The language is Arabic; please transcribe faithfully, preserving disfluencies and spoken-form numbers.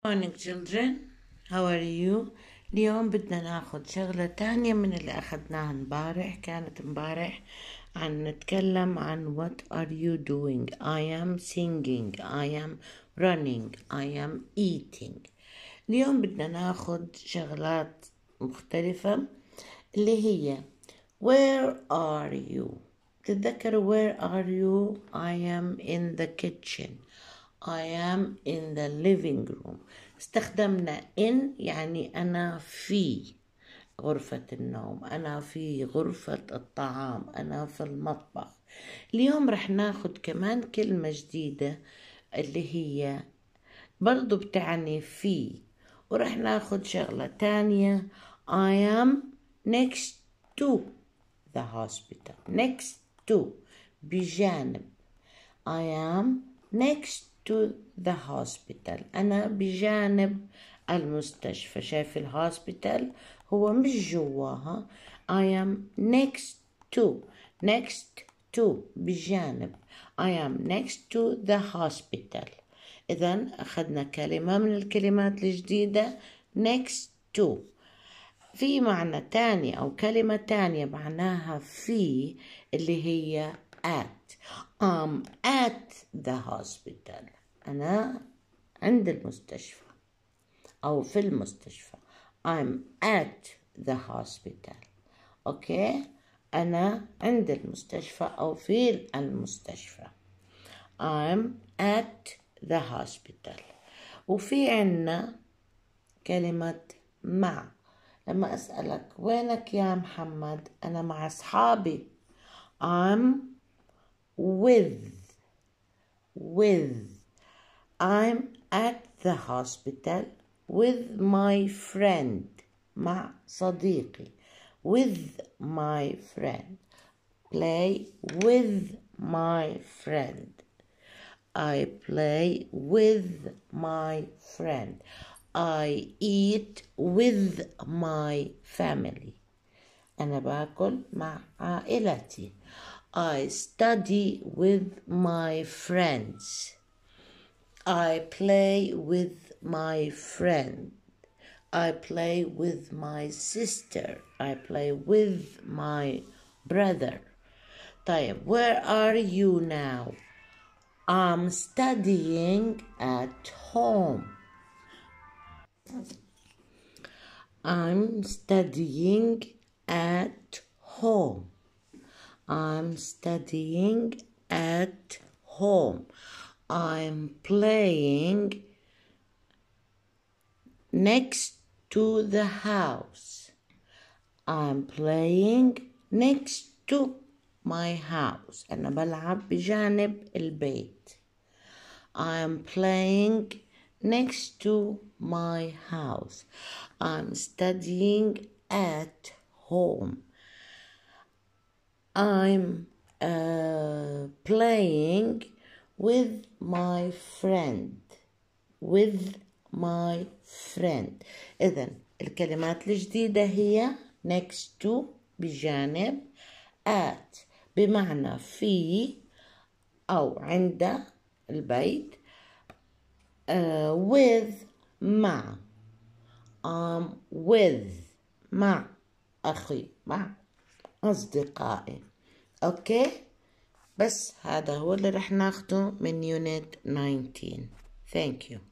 morning children, how are you? اليوم بدنا ناخد شغلة تانية من اللي أخدناها امبارح. كانت امبارح عن نتكلم عن what are you doing. I am singing, I am running, I am eating. اليوم بدنا ناخد شغلات مختلفة اللي هي where are you. تتذكروا where are you؟ I am in the kitchen, I am in the living room. استخدمنا in يعني أنا في غرفة النوم، أنا في غرفة الطعام، أنا في المطبخ. اليوم رح ناخد كمان كلمة جديدة اللي هي برضو بتعني في، ورح ناخد شغلة تانية I am next to the hospital. next to بجانب. I am next to the hospital. أنا بجانب المستشفى. شايف الهوسبيتال هو مش جواها. I am next to next to بجانب. I am next to the hospital. إذن أخذنا كلمة من الكلمات الجديدة next to. في معنى تاني أو كلمة تانية معناها في اللي هي at. I'm at the hospital. أنا عند المستشفى أو في المستشفى. I'm at the hospital. أوكي؟ أنا عند المستشفى أو في المستشفى. I'm at the hospital. وفي عنا كلمة مع. لما أسألك وينك يا محمد؟ أنا مع أصحابي. I'm with with I'm at the hospital with my friend. مع صديقي. with my friend. play with my friend. I play with my friend. I eat with my family. أنا باكل مع عائلتي. I study with my friends. I play with my friend. I play with my sister. I play with my brother. طيب, where are you now? I'm studying at home. I'm studying at home. I'm studying at home. I'm playing next to the house. I'm playing next to my house. أنا بلعب بجانب البيت. I'm playing next to my house. I'm studying at home. I'm uh, playing with my friend. with my friend. إذن الكلمات الجديدة هي next to بجانب، at بمعنى في أو عند البيت، uh, with مع. I'm with مع أخي، مع أصدقائي. أوكي؟ بس هذا هو اللي رح ناخده من يونت تسعة عشر. Thank you.